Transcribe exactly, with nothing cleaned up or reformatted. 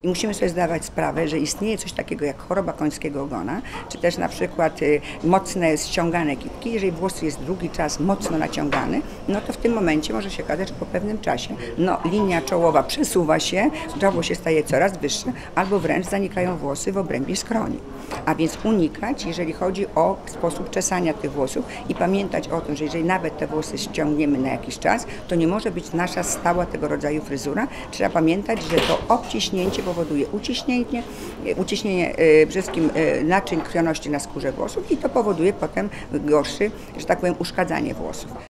I musimy sobie zdawać sprawę, że istnieje coś takiego jak choroba końskiego ogona, czy też na przykład y, mocne ściągane kitki. Jeżeli włos jest długi czas mocno naciągany, no to w tym momencie może się okazać, że po pewnym czasie no, linia czołowa przesuwa się, czoło się staje coraz wyższe, albo wręcz zanikają włosy w obrębie skroni. A więc unikać, jeżeli chodzi o sposób czesania tych włosów i pamiętać o tym, że jeżeli nawet te włosy ściągniemy na jakiś czas, to nie może być nasza stała tego rodzaju fryzura. Trzeba pamiętać, że to obciśnięcie powoduje uciśnienie, uciśnienie przede wszystkim naczyń krwionośnych na skórze włosów i to powoduje potem gorsze, że tak powiem, uszkadzanie włosów.